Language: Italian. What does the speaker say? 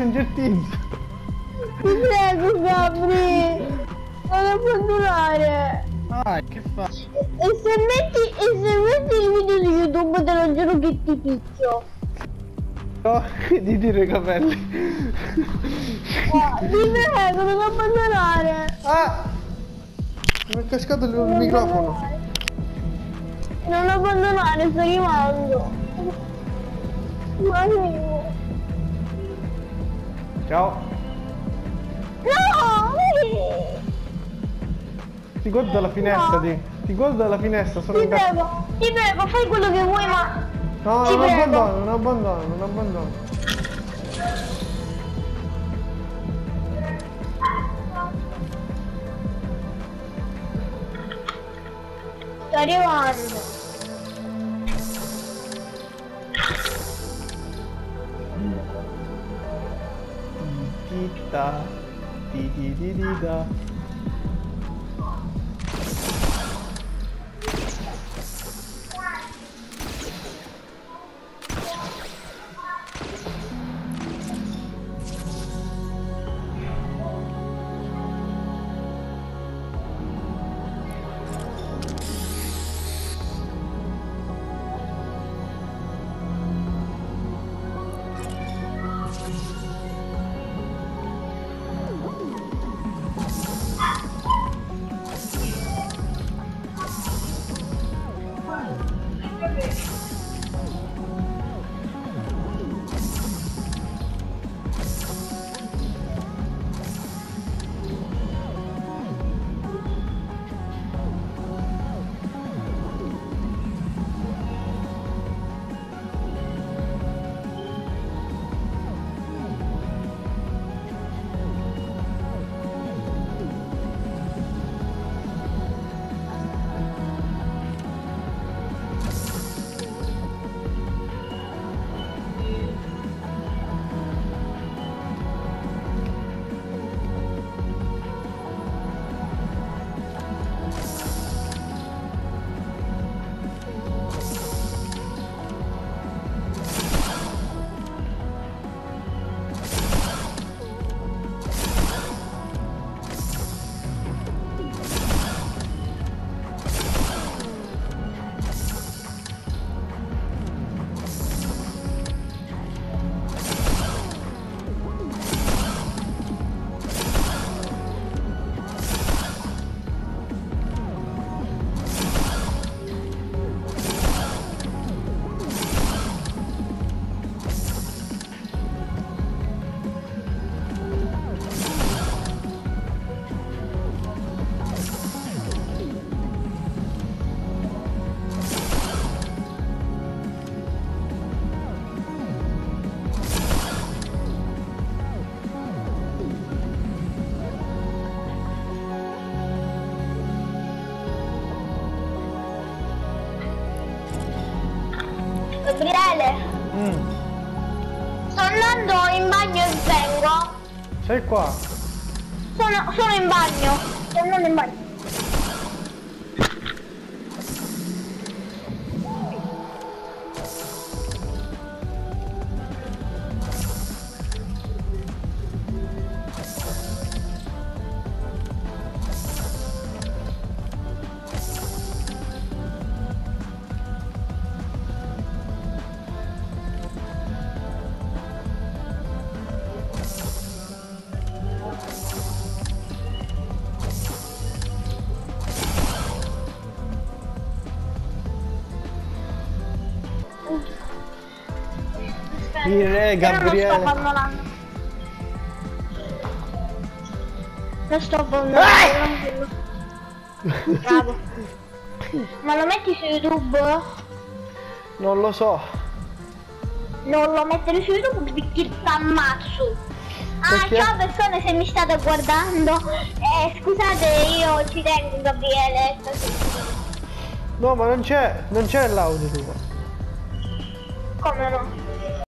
Stranger Things. Ti prego, Gabri, non abbandonare. Dai, che fa? E se metti il video su YouTube te lo giuro che ti picchio. No, di dire i capelli. Ti prego, non abbandonare. Ah! Mi è cascato il microfono. Non abbandonare, sto arrivando. Arrivo. Ciao. No! Ti guardo dalla finestra, ti guardo dalla finestra, sono Ti prego, fai quello che vuoi, ma... No, Ti non prego. abbandono, non abbandono, non abbandono. Sto arrivando. Titta, ti da. Gabriele, sto andando in bagno e vengo. Sei qua? Sono in bagno. Sto andando in bagno. Gabriele. Non sto abbandonando. Non sto abbandonando. Bravo. Ma lo metti su YouTube? Non lo so. Non lo mettere su YouTube perché ti ammazzo. Perché? Ciao persone, se mi state guardando. Scusate, io ci tengo, Gabriele. No, ma non c'è l'audio tuo. Come no?